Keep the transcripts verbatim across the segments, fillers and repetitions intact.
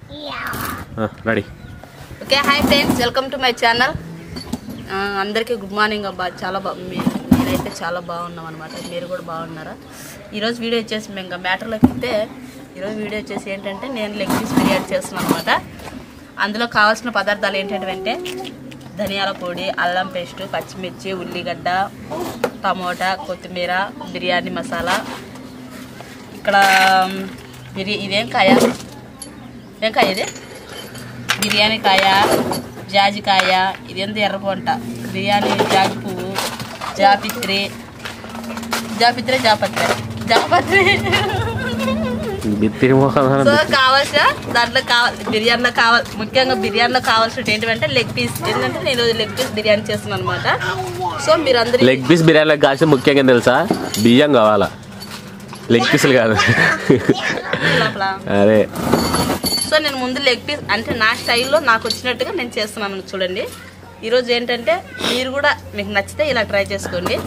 Ready. Okay, hi friends, welcome to my channel. అందరికీ good morning అబ్బా. చాలా బా నేనైతే చాలా బాగున్నాం అనమాట. మీరు కూడా బాగున్నారా? ఈరోజు వీడియో వచ్చేసి మేము ఇంకా మ్యాటర్లోకి వెళ్తే ఈరోజు వీడియో వచ్చేసి ఏంటంటే నేను లెగ్ పీస్ బిర్యానీ చేస్తున్నాను అనమాట. అందులో కావాల్సిన పదార్థాలు ఏంటంటే ధనియాల పొడి, అల్లం పేస్ట్, పచ్చిమిర్చి, ఉల్లిగడ్డ, టమోటా, కొత్తిమీర, బిర్యానీ మసాలా. ఇక్కడ బిర్యా ఇదేం కాయ ఏం కాయ ఇది బిర్యానీ కాయ, జాజికాయ, ఇదేంత ఎర్రపొంట, బిర్యానీ జాజి పువ్వు, జాపిత్రి జాపిత్రి జాపత్రి జాపత్రి సో కావాల్సిన దాంట్లో కావాలి బిర్యానీలో కావాలి ముఖ్యంగా బిర్యానీలో కావాల్సిన ఏంటంటే లెగ్ పీస్. ఎందుకంటే నేను లెగ్ పీస్ బిర్యానీ చేస్తున్నాను అనమాట. సో మీరు అందరూ లెగ్ పీస్ బిర్యానీలో కావాల్సిన ముఖ్యంగా తెలుసా, బియ్యం కావాలా, లెగ్ పీసులు కాదు. అదే సో నేను ముందు లెగ్ పీస్ అంటే నా స్టైల్లో నాకు వచ్చినట్టుగా నేను చేస్తున్నాను చూడండి. ఈరోజు ఏంటంటే మీరు కూడా మీకు నచ్చితే ఇలా ట్రై చేసుకోండి.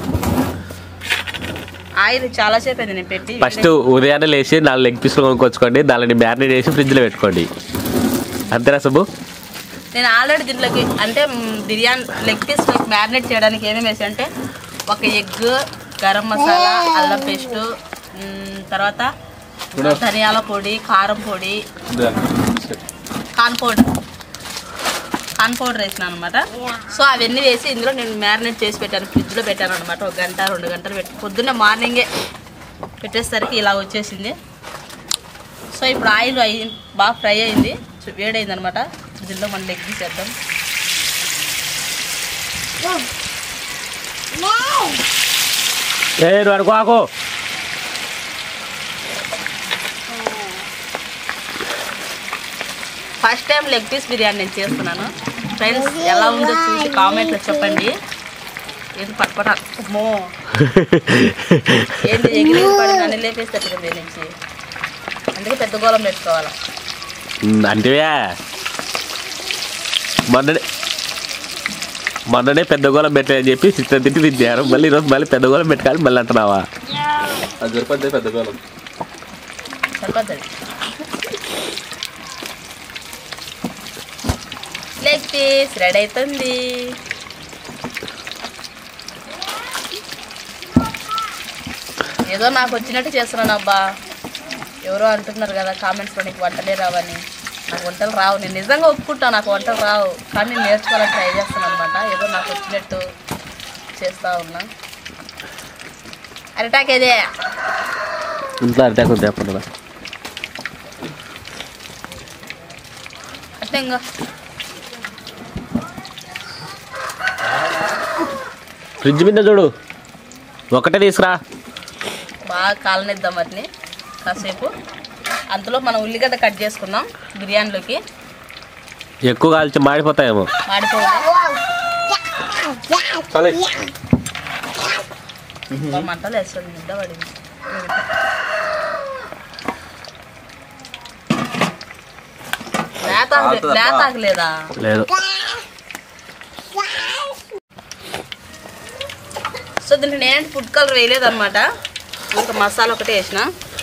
ఆయిల్ చాలా సేపు అయింది నేను పెట్టి. ఫస్ట్ ఉదయాన్నే లేచి నాలుగు లెగ్ పీసులు కొనుక్కొచ్చుకోండి, దానిని మ్యారినేట్ చేసి ఫ్రిడ్జ్లో పెట్టుకోండి. అంతేనా సుబ్బు? నేను ఆల్రెడీ దీంట్లోకి అంటే బిర్యానీ లెగ్ పీస్ మ్యారినేట్ చేయడానికి ఏమేమి వేసి అంటే ఒక ఎగ్, గరం మసాలా, అల్లం పేస్టు, తర్వాత ధనియాల పొడి, కారం పొడి, కార్న్ పౌడర్ కార్న్ పౌడర్ వేసినాను అనమాట. సో అవన్నీ వేసి ఇందులో నేను మ్యారినేట్ చేసి పెట్టాను, ఫ్రిడ్జ్లో పెట్టాను అనమాట. ఒక గంట రెండు గంటలు పెట్టి పొద్దున్నే మార్నింగే పెట్టేసరికి ఇలా వచ్చేసింది. సో ఇప్పుడు ఆయిల్ అయి బాగా ఫ్రై అయింది, వేడైంది అనమాట. దీంట్లో మనం లెగ్ తీసేద్దాం. అనుకోకు first time leg piece biryani నేను చేస్తున్నాను ఫ్రెండ్స్. ఎలా ఉందో చూసి కామెంట్లో చెప్పండి. ఏది పట్టుకోట మో ఏంటి ఎగిరి పడి నన్ను లేపేసేటట్టుగా దీని నుంచి. అందుకే పెద్ద గోళం పెట్టుకోవాలి. అంటే మొన్ననే మొన్ననే పెద్ద గోళం పెట్టాలని చెప్పి చిత్రం తిట్టి తిట్టారు. మళ్ళీ ఈరోజు మళ్ళీ పెద్ద గోళం పెట్టాలి మళ్ళీ అంటున్నావా? అది సరిపోద్ది పెద్ద గోళం సరిపోద్ది. లెగ్ పీస్ రెడీ అవుతుంది. ఏదో నాకు వచ్చినట్టు చేస్తున్నాను అబ్బా. ఎవరో అంటున్నారు కదా కామెంట్స్లో నీకు వంటలే రావని. నాకు వంటలు రావు, నేను నిజంగా ఒప్పుకుంటాను నాకు వంటలు రావు, కానీ నేను నేర్చుకోవాలని ట్రై చేస్తాను అనమాట. ఏదో నాకు వచ్చినట్టు చేస్తూ ఉన్నా. అరిటాక్ ఏదే ఇంట్లో అరిటాక్ చెప్పండి అట్లా ఇంకా ఫ్రిడ్జ్ మీద చూడు, ఒకటే తీసుకురా. బాగా కాలనిద్దాం వాటిని కాసేపు. అంతలో మనం ఉల్లిగడ్డ కట్ చేసుకుందాం బిర్యానీలోకి. ఎక్కువ కాల్చి మాడిపోతాయేమో. మాడిపోతాయి మంటలు వేస్తుంది. ముద్ద పడింది. లేత ఆకలేదా? లేదు. సో దీంట్లో నేనంటే ఫుడ్ కలర్ వేయలేదు అనమాట. ఇంకా మసాలా ఒకటే వేసిన.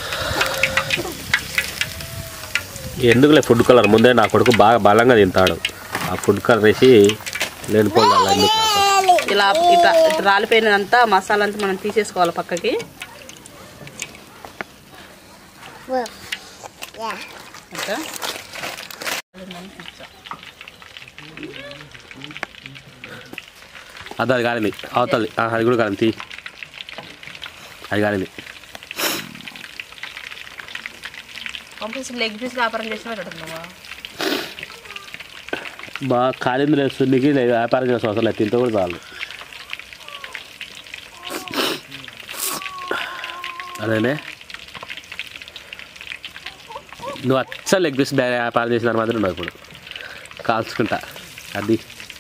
ఎందుకులే ఫుడ్ కలర్, ముందే నా కొడుకు బాగా బలంగా తింటాడు. ఆ ఫుడ్ కలర్ వేసి లేనిపోయి ఇలా ఇట్లా ఇట్లా రాలిపోయినంతా మసాలా అంతా మనం తీసేసుకోవాలి పక్కకి. అది అది కాలింది, అవుతుంది. అది కూడా కాలింది, అది కాలింది. లెగ్ పీస్ వ్యాపారం చేసినా బాగా కాలింది లేదు సున్నికి వ్యాపారం చేసిన అవసరం లేదు, తింటే కూడా చాలు. అదేనే నువ్వు అచ్చ లెగ్ పీస్ వ్యాపారం చేసిన మాత్రం ఉన్నావు ఇప్పుడు కాల్చుకుంటా. అది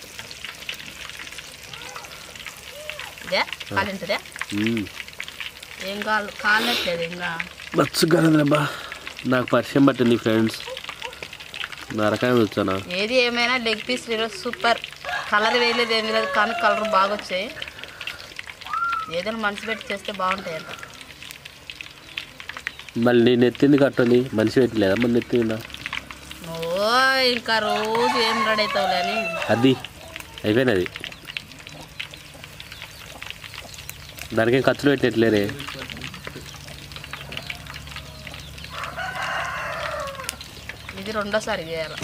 ఏం కాల్ కాలట్లేదు ఇంకా మచ్చు కాలేదబ్బా. నాకు పరిచయం పట్టింది ఫ్రెండ్స్, నరకాయ వచ్చానా. ఏది ఏమైనా లెగ్ పీస్ ఈరోజు సూపర్. కలర్ వేయలేదు ఏమి లేదు, కానీ కలర్ బాగా వచ్చాయి. ఏదైనా మనసు పెట్టి చేస్తే బాగుంటాయి అంట. మళ్ళీ నేను ఎత్తింది కట్టని మనిషి పెట్టలేదా? మళ్ళీ ఎత్తిందా ఓ ఇంకా రోజు ఏం రెడీ అవుతావులే అని. అది అయిపోయినది. దానికి ఏం ఖర్చులు పెట్టినట్లేరే. ఇది రెండోసారి చేయాలి.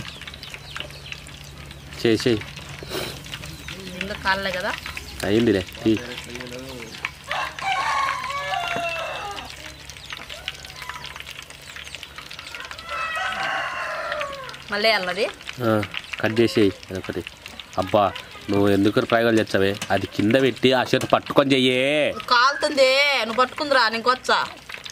చేయి చేయి ఎందుకు కాలే కదా అయ్యిందిలే. తీ మళ్ళీ అల్లది కట్ చేసేయి అదొకటి. అబ్బా నువ్వు ఎందుకు ప్రయోగాలు చేస్తావే? అది కింద పెట్టి ఆ చేతి పట్టుకొని చెయ్యే. కాలుతుంది. నువ్వు పట్టుకుందిరా నీకొచ్చా?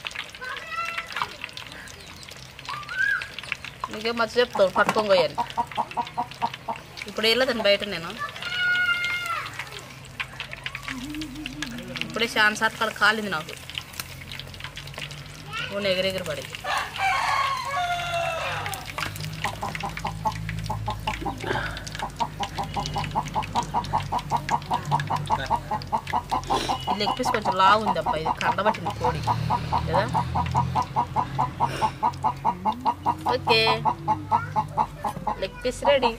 నీకేం మర్చి చెప్తావు పట్టుకొని పోయాను. ఇప్పుడు వెళ్ళదని బయట నేను ఇప్పుడే చాలా సార్లు కాడ కాలింది నాకు. నువ్వు ఎగిరెగిరి పడి లెగ్ పీస్ కొంచెం లావు ఉంది అబ్బా. ఇది కండబట్టింది కోడి కదా. Okay leg piece ready.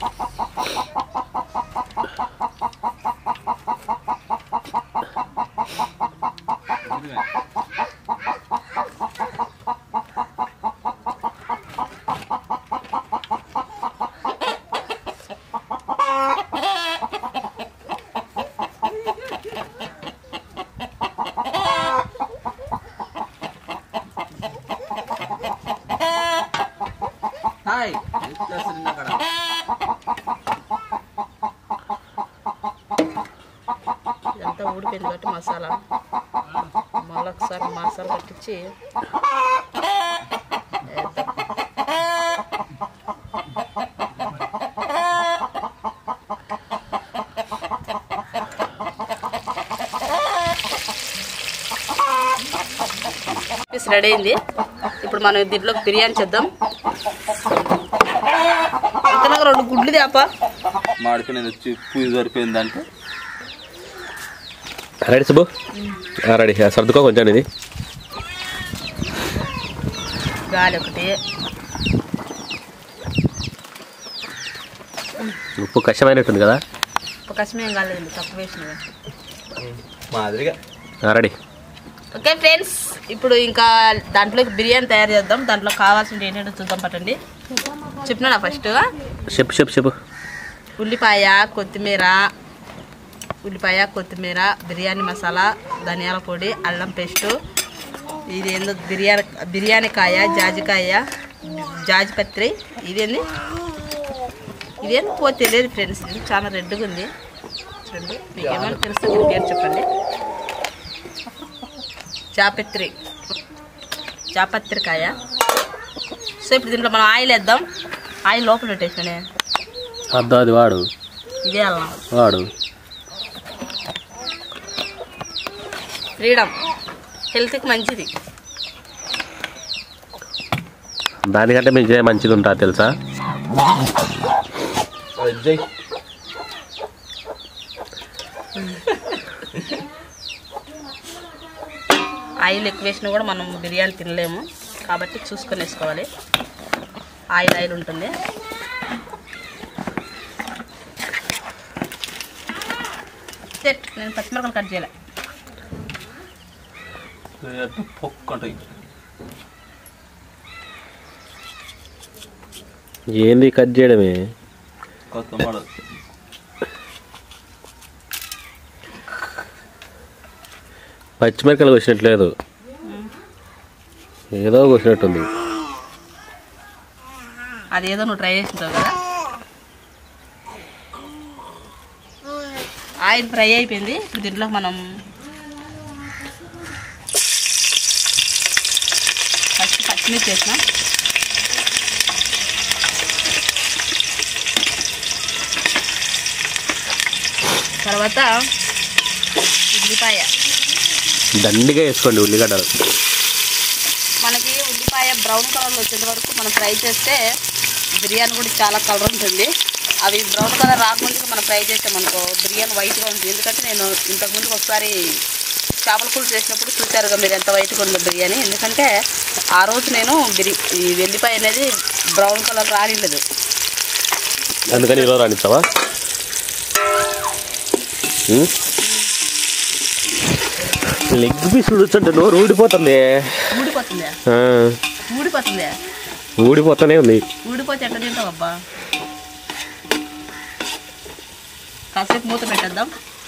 ఇదంతా ఊడిపోయింది కాబట్టి మసాలా మళ్ళీ ఒకసారి మసాలా పట్టించి రెడీ అయింది. ఇప్పుడు మనం దీంట్లోకి బిర్యానీ చేద్దాం. ఇంతలాగా రెండు గుడ్లు తేపా మాడిపోయినది వచ్చి పూజ సరిపోయిందంటే రెడీ సుబ్బు రెడీ సర్దుకో కొంచెం. ఇది గాలి ఒకటి ఉప్పు కష్టమైనట్టుంది కదా. ఉప్పు కష్టమేం కాలేదు తక్కువ వేసినవి మాదిరిగా రెడీ. ఓకే ఫ్రెండ్స్ ఇప్పుడు ఇంకా దాంట్లోకి బిర్యానీ తయారు చేద్దాం. దాంట్లో కావాల్సింది ఏంటంటే చూద్దాం పట్టండి. చెప్పినా ఫస్ట్ చెప్పు చెప్పు చెప్పు. ఉల్లిపాయ కొత్తిమీర ఉల్లిపాయ కొత్తిమీర బిర్యానీ మసాలా ధనియాల పొడి అల్లం పేస్టు ఇది ఏందో బిర్యానీ బిర్యానీ కాయ జాజికాయ జాజిపత్రి ఇదేంది ఇదేంది పో తెలియదు ఫ్రెండ్స్. ఇది చాలా రెడ్గా ఉంది చూడండి. మీకు ఏమైనా తెలిస్తే మీ పేరు చెప్పండి. జాపత్రి జాపత్రికాయ. సో ఇప్పుడు దీంట్లో మనం ఆయిల్ వేద్దాం. ఆయిల్ లోపల పెట్టేసానే అద్దా అది వాడు ఇదే అల్లం వాడు ఫ్రీడమ్ హెల్త్కి మంచిది. దానికంటే మీకు మంచిది ఉంటుంది తెలుసా. ఆయిల్ ఎక్కువ వేసినా కూడా మనం బిర్యానీ తినలేము కాబట్టి చూసుకొని వేసుకోవాలి. ఆయిల్ ఆయిల్ ఉంటుంది. సెట్. నేను పచ్చిమిరపకాయలు కట్ చేయలే. ఏంది కట్ చేయడమే. పచ్చిమిరకాయలు కోసినట్లేదు ఏదో కోసినట్టుంది. అదేదో నువ్వు ట్రై చేసింటావు కదా. ఆయిల్ ఫ్రై అయిపోయింది. ఇప్పుడు దీంట్లో మనం ఫస్ట్ పచ్చిమిర్చి వేసినాం. తర్వాత ఉల్లిపాయ దండిగా వేసుకోండి ఉల్లిగడ్డలు. మనకి ఉల్లిపాయ బ్రౌన్ కలర్లో వచ్చేంత వరకు మనం ఫ్రై చేస్తే బిర్యానీ కూడా చాలా కలర్ ఉంటుంది. అవి బ్రౌన్ కలర్ రాకముందుకు మనం ఫ్రై చేసామనుకో బిర్యానీ వైట్గా ఉంటుంది. ఎందుకంటే నేను ఇంతకుముందుకు ఒకసారి చేపల పులుసు చేసినప్పుడు చూసారుగా మీరు ఎంత వైట్గా ఉందో బిర్యానీ. ఎందుకంటే ఆ రోజు నేను బిరి ఈ వెల్లిపాయ అనేది బ్రౌన్ కలర్ రానిలేదు, అందుకని ఈరోజు రానిస్తావా? లెగ్ పీస్ ఉడుతుంటే నోరు ఊడిపోతుంది. ఊడిపోతుందా? ఊడిపోతుందా? ఊడిపోతానే ఉంది. ఊడిపోతే ఎట్లా తింటావు అబ్బా? కాసేపు మూత పెట్టేద్దాం.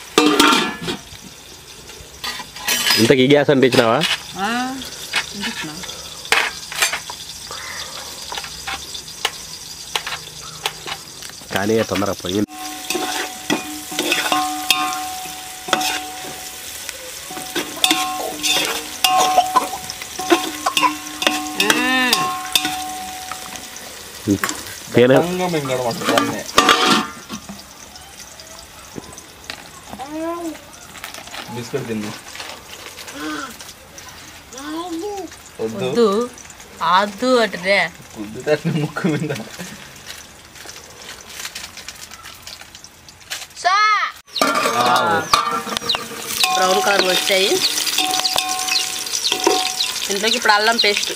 ఇంతకీ గ్యాస్ అంటే ఇచ్చినావా? ఇంటిచ్చినా. కానీ తొందరగా పోయింది. బిస్కెట్ తిన్నా వద్దు అద్దు అటురే ముక్కు మీద బ్రౌన్ కలర్ వచ్చాయి. ఇంట్లోకి ఇప్పుడు అల్లం పేస్ట్,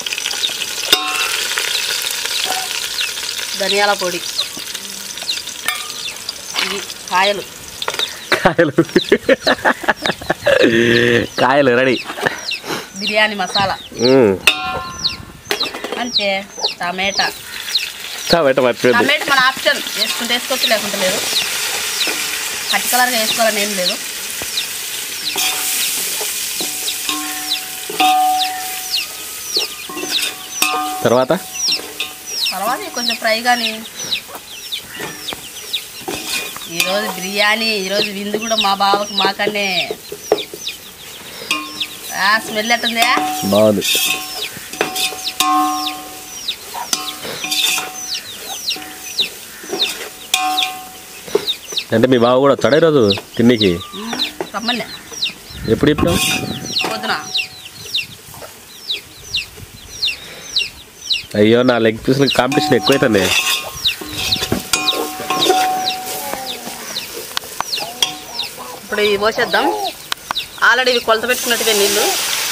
ధనియాల పొడి, ఇది కాయలు కాయలు కాయలు రెడీ. బిర్యానీ మసాలా అంతే. టమాటా టమాటా మర్చిపోయింది. టమాటా మన ఆప్షన్, వేసుకుంటే వేసుకోవచ్చు లేకుంటే లేదు. పచ్చి కలర్గా వేసుకోవాలని ఏం లేదు. తర్వాత తర్వాత కొంచెం ఫ్రై కానీ. ఈరోజు బిర్యానీ, ఈరోజు విందు కూడా మా బావకు మాకనే. స్మెల్ ఎట్టుందే? బాగుంది. అంటే మీ బావ కూడా వచ్చాడా ఈరోజు తిండికి? రమ్మలే. ఎప్పుడు చెప్పావు? పొద్దున. అయ్యో నా లెగ్ పీస్ల కాంపిటీషన్ ఎక్కువైతుంది. ఇప్పుడు ఇవి పోసేద్దాం. ఆల్రెడీ ఇవి కొలత పెట్టుకున్నట్టుగా నీళ్ళు.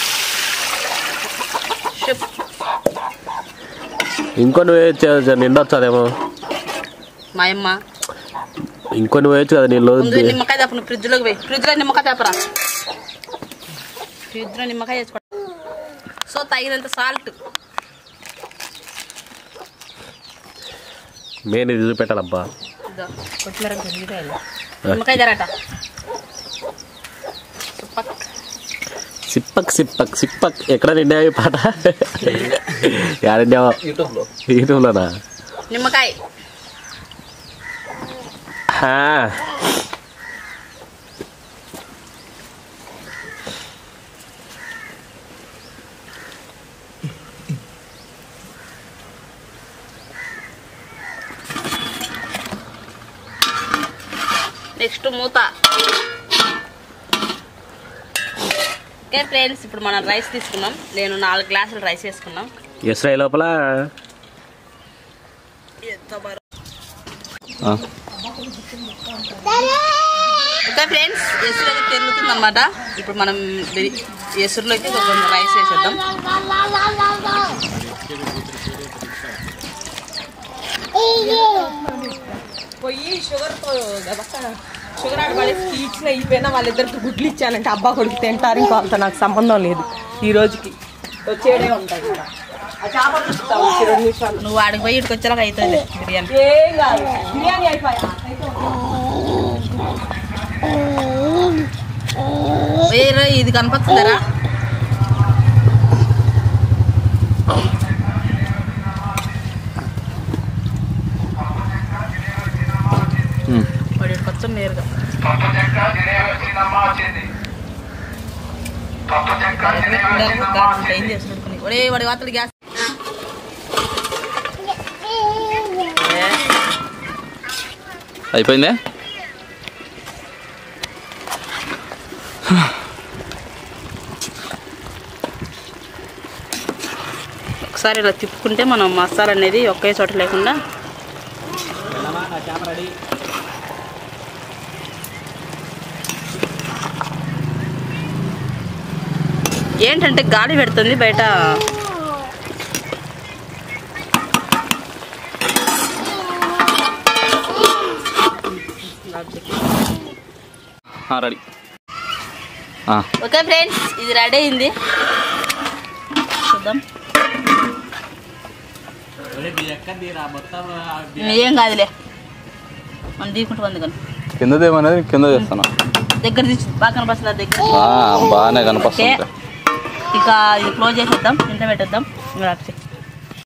ఇంకో నువ్వు నిండొచ్చాదేమో. మా అమ్మ ఇంకో నువ్వు వేయచ్చు కదా నీళ్ళు. నిమ్మకాయ తప్పను ఫ్రిడ్జ్లోకి పోయి. ఫ్రిడ్జ్లో నిమ్మకాయ తప్పరా? ఫ్రిడ్జ్లో నిమ్మకాయ వేసుకో. సో తగినంత సాల్ట్. మెయిన్ ఇది చూపెట్టాలబ్బా. కొత్తిమీర నిమ్మకాయ జరట. సిప్పక్ సిప్పక్ సిప్పక్ ఎక్కడ నిండావి పాట? యాడిండావా? యూట్యూబ్లో. యూట్యూబ్లోనా? నిమ్మకాయ. నెక్స్ట్ మూత. ఓకే ఫ్రెండ్స్, ఇప్పుడు మనం రైస్ తీసుకున్నాం. నేను నాలుగు గ్లాసులు రైస్ వేసుకున్నాం. ఎస్ రై లోపల ఓకే ఫ్రెండ్స్, ఎసురు అయితే తెరులుతుంది అనమాట. ఇప్పుడు మనం ఎసురులోకి కొంచెం రైస్ వేసేద్దాం. పోయి షుగర్తో షుగర్ ఆడ పడేసి ఇచ్చిన అయిపోయినా వాళ్ళిద్దరికి గుడ్లు ఇచ్చానంటే అబ్బా కొడుకు తింటారు. ఇంకా అంత నాకు సంబంధం లేదు. ఈ రోజుకి వచ్చేడే ఉంటాయి కూడా. రెండు నిమిషాలు నువ్వు ఆడికి పోయి ఇటుకు వచ్చేలాగా అవుతుంది బిర్యానీ. ఏం కాదు, బిర్యానీ అయిపోయా. వేరే ఇది కనపడుతుందరా? వాడి కొంచెం నేరుగా ఏం చేసుకుని ఒరే వాడి వాతలు గ్యాస్. అయిపోయిందే. ఒకసారి ఇలా తిప్పుకుంటే మనం మసాలా అనేది ఒకే చోట లేకుండా ఏంటంటే గాలి పెడుతుంది బయట. రెడీ. ఓకే ఫ్రెండ్స్, ఇది రెడీ అయింది. చూద్దాం. ఏం కాదులే, మనం తీసుకుంటూ ఉంది కానీ కింద దేమనేది కింద చేస్తాను. దగ్గర తీసి బాగా కనిపిస్తుంది దగ్గర. బాగానే కనిపిస్తుంది. ఇక ఇది క్లోజ్ చేసేద్దాం, ఇంట్లో పెట్టేద్దాం.